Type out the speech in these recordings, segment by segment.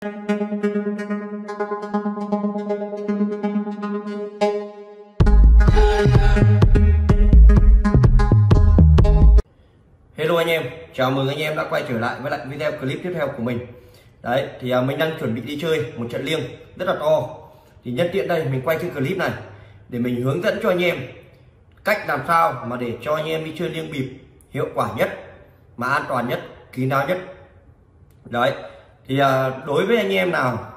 Hello anh em, chào mừng anh em đã quay trở lại với lại video clip tiếp theo của mình. Đấy, thì mình đang chuẩn bị đi chơi một trận liêng rất là to. Thì nhân tiện đây mình quay cái clip này để mình hướng dẫn cho anh em cách làm sao mà để cho anh em đi chơi liêng bịp hiệu quả nhất, mà an toàn nhất, kín đáo nhất. Đấy, thì đối với anh em nào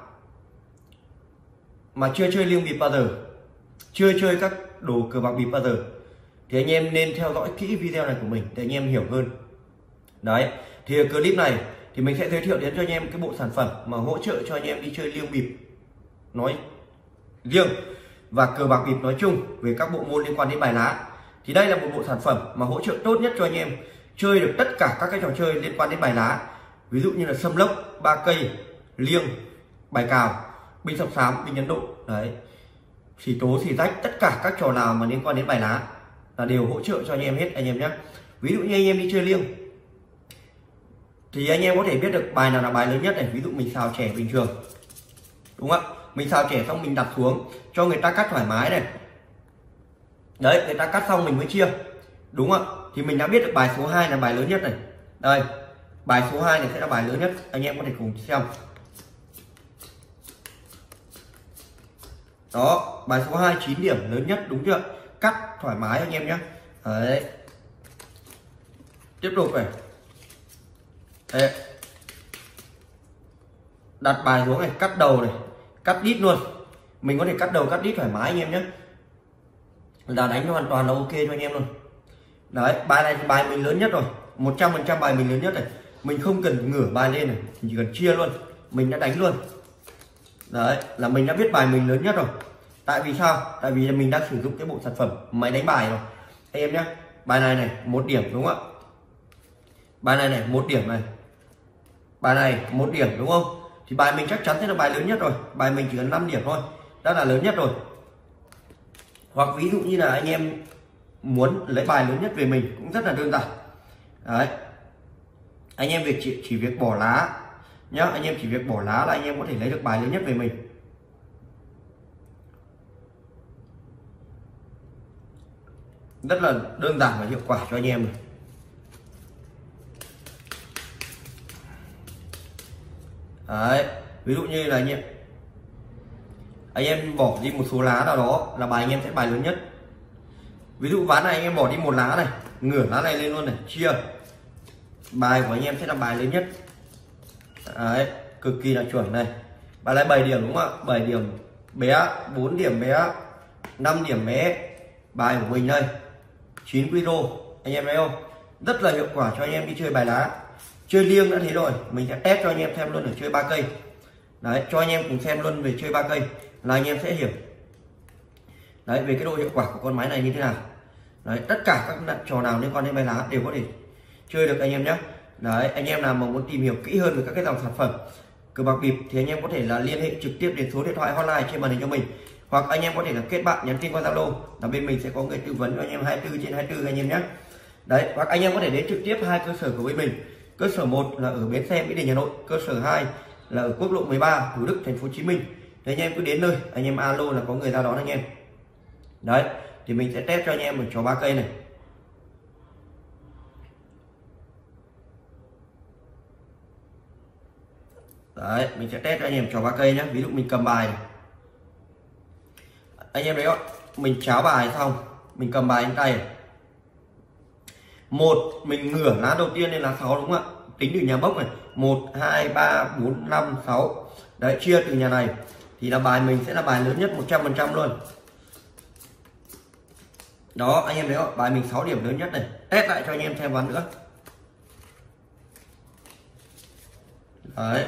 mà chưa chơi liêng bịp bao giờ, chưa chơi các đồ cờ bạc bịp bao giờ, thì anh em nên theo dõi kỹ video này của mình để anh em hiểu hơn. Đấy, thì clip này thì mình sẽ giới thiệu đến cho anh em cái bộ sản phẩm mà hỗ trợ cho anh em đi chơi liêng bịp nói riêng và cờ bạc bịp nói chung về các bộ môn liên quan đến bài lá. Thì đây là một bộ sản phẩm mà hỗ trợ tốt nhất cho anh em chơi được tất cả các cái trò chơi liên quan đến bài lá, ví dụ như là sâm lốc, ba cây, liêng, bài cào, binh sọc xám, binh Ấn Độ. Đấy, xì tố, xì rách, tất cả các trò nào mà liên quan đến bài lá là đều hỗ trợ cho anh em hết anh em nhé. Ví dụ như anh em đi chơi liêng thì anh em có thể biết được bài nào là bài lớn nhất này. Ví dụ mình xào chẻ bình thường, đúng không ạ? Mình xào chẻ xong mình đặt xuống cho người ta cắt thoải mái này. Đấy, người ta cắt xong mình mới chia, đúng không ạ? Thì mình đã biết được bài số 2 là bài lớn nhất này. Đây, bài số 2 này sẽ là bài lớn nhất, anh em có thể cùng xem. Đó, bài số 2 9 điểm lớn nhất, đúng chưa? Cắt thoải mái anh em nhé. Đấy, tiếp tục này. Đấy, đặt bài xuống này, cắt đầu này, cắt đít luôn. Mình có thể cắt đầu cắt đít thoải mái anh em nhé, là đánh hoàn toàn là ok cho anh em luôn. Đấy, bài này bài mình lớn nhất rồi, 100% bài mình lớn nhất này. Mình không cần ngửa bài lên này, chỉ cần chia luôn, mình đã đánh luôn. Đấy, là mình đã biết bài mình lớn nhất rồi. Tại vì sao? Tại vì mình đang sử dụng cái bộ sản phẩm máy đánh bài rồi anh em nhé. Bài này này 1 điểm, đúng không ạ? Bài này này 1 điểm này, bài này 1 điểm, đúng không? Thì bài mình chắc chắn sẽ là bài lớn nhất rồi. Bài mình chỉ cần 5 điểm thôi, đã là lớn nhất rồi. Hoặc ví dụ như là anh em muốn lấy bài lớn nhất về mình cũng rất là đơn giản. Đấy, anh em chỉ việc bỏ lá nhá, anh em chỉ việc bỏ lá là anh em có thể lấy được bài lớn nhất về mình. Rất là đơn giản và hiệu quả cho anh em này. Đấy, ví dụ như là anh em bỏ đi một số lá nào đó là bài anh em sẽ bài lớn nhất. Ví dụ ván này anh em bỏ đi một lá này, ngửa lá này lên luôn này, chia, bài của anh em sẽ là bài lớn nhất. Đấy, cực kỳ là chuẩn này. Bài này 7 điểm, đúng không ạ? 7 điểm bé, 4 điểm bé, 5 điểm bé. Bài của mình đây 9 quy rô, anh em thấy không? Rất là hiệu quả cho anh em đi chơi bài lá. Chơi liêng đã thế rồi, mình sẽ test cho anh em xem luôn ở chơi ba cây. Đấy, cho anh em cùng xem luôn về chơi ba cây là anh em sẽ hiểu đấy về cái độ hiệu quả của con máy này như thế nào. Đấy, tất cả các trò nào liên quan đến bài lá đều có thể chơi được anh em nhé. Đấy, anh em nào mà muốn tìm hiểu kỹ hơn về các cái dòng sản phẩm cờ bạc bịp thì anh em có thể là liên hệ trực tiếp đến số điện thoại hotline trên màn hình cho mình, hoặc anh em có thể là kết bạn nhắn tin qua Zalo, là bên mình sẽ có người tư vấn cho anh em 24/24 anh em nhé. Đấy, hoặc anh em có thể đến trực tiếp hai cơ sở của bên mình. Cơ sở 1 là ở bến xe Mỹ Đình Hà Nội, cơ sở 2 là ở quốc lộ 13 Thủ Đức thành phố Hồ Chí Minh. Thì anh em cứ đến nơi, anh em alo là có người ra đón anh em. Đấy, thì mình sẽ test cho anh em ở trò ba cây này. Đấy, mình sẽ test cho anh em trò ba cây nhé. Ví dụ mình cầm bài này, anh em thấy không? Mình cháo bài xong, mình cầm bài trên tay này. Một, mình ngửa lá đầu tiên lên lá 6, đúng không ạ? Tính từ nhà bốc này, 1 2 3 4 5 6. Đấy, chia từ nhà này thì là bài mình sẽ là bài lớn nhất 100% luôn. Đó, anh em thấy không? Bài mình 6 điểm lớn nhất này. Test lại cho anh em thêm ván nữa. Đấy.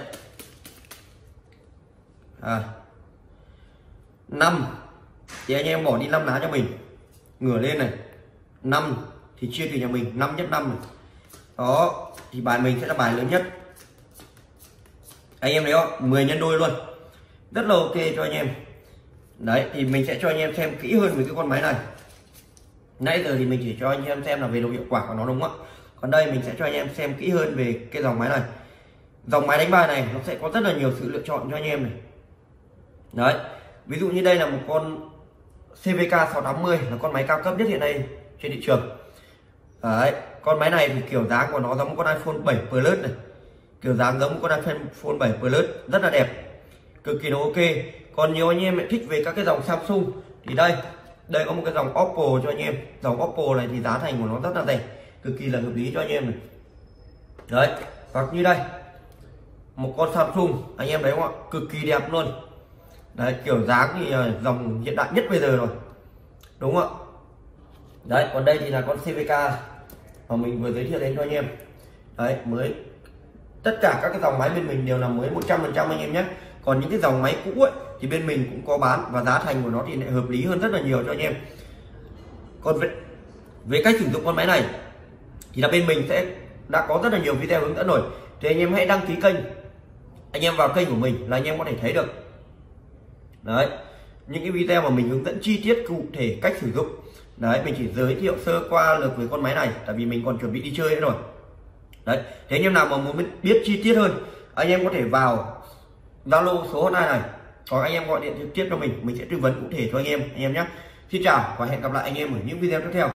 5 thì anh em bỏ đi 5 lá cho mình, ngửa lên này. 5 thì chia từ nhà mình 5 nhất 5 này. Đó, thì bài mình sẽ là bài lớn nhất. Anh em thấy không? 10 nhân đôi luôn. Rất là ok cho anh em. Đấy, thì mình sẽ cho anh em xem kỹ hơn về cái con máy này. Nãy giờ thì mình chỉ cho anh em xem là về độ hiệu quả của nó, đúng không ạ? Còn đây mình sẽ cho anh em xem kỹ hơn về cái dòng máy này. dòng máy đánh bài này nó sẽ có rất là nhiều sự lựa chọn cho anh em này. Đấy, ví dụ như đây là một con CVK 680 là con máy cao cấp nhất hiện nay trên thị trường. Đấy, con máy này thì kiểu dáng của nó giống con iPhone 7 Plus này, kiểu dáng giống con iPhone 7 Plus, rất là đẹp, cực kỳ nó ok. Còn nhiều anh em lại thích về các cái dòng Samsung thì đây có một cái dòng Oppo cho anh em. Dòng Oppo này thì giá thành của nó rất là rẻ, cực kỳ là hợp lý cho anh em này. Đấy, hoặc như đây một con Samsung anh em thấy không ạ, cực kỳ đẹp luôn. Đấy, kiểu dáng thì dòng hiện đại nhất bây giờ rồi, đúng không ạ? Đấy, còn đây thì là con CVK mà mình vừa giới thiệu đến cho anh em. Đấy, mới tất cả các cái dòng máy bên mình đều là mới 100% anh em nhé. Còn những cái dòng máy cũ ấy thì bên mình cũng có bán và giá thành của nó thì lại hợp lý hơn rất là nhiều cho anh em. Còn về cách sử dụng con máy này thì là bên mình sẽ đã có rất là nhiều video hướng dẫn rồi, thì anh em hãy đăng ký kênh, anh em vào kênh của mình là anh em có thể thấy được. Đấy, những cái video mà mình hướng dẫn chi tiết cụ thể cách sử dụng. Đấy, mình chỉ giới thiệu sơ qua lược về con máy này, tại vì mình còn chuẩn bị đi chơi nữa rồi. Đấy, thế anh em nào mà muốn biết chi tiết hơn, anh em có thể vào Zalo số hotline này, hoặc anh em gọi điện trực tiếp cho mình sẽ tư vấn cụ thể cho anh em nhé. Xin chào và hẹn gặp lại anh em ở những video tiếp theo.